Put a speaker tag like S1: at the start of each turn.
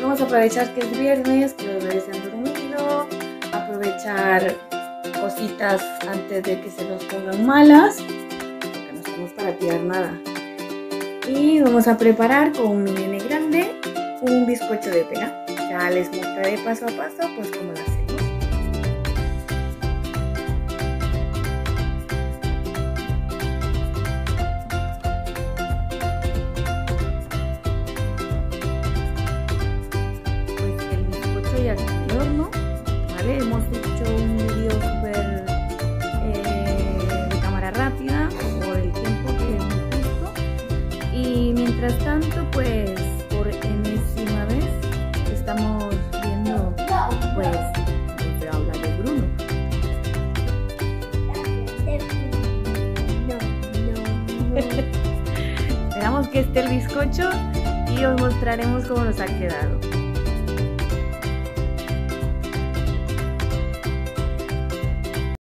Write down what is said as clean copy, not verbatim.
S1: vamos a aprovechar que es viernes, que los bebés se han dormido, aprovechar cositas antes de que se nos pongan malas, porque no estamos para tirar nada. Y vamos a preparar con mi nene grande un bizcocho de pera. Ya les mostraré paso a paso pues cómo lo hacemos. Pues el bizcocho ya está en el horno, ¿vale? Hemos hecho un vídeo súper de cámara rápida por el tiempo que hemos visto. Y mientras tanto pues por enésima vez estamos viendo pues se habla de Bruno. Esperamos que esté el bizcocho y os mostraremos cómo nos ha quedado.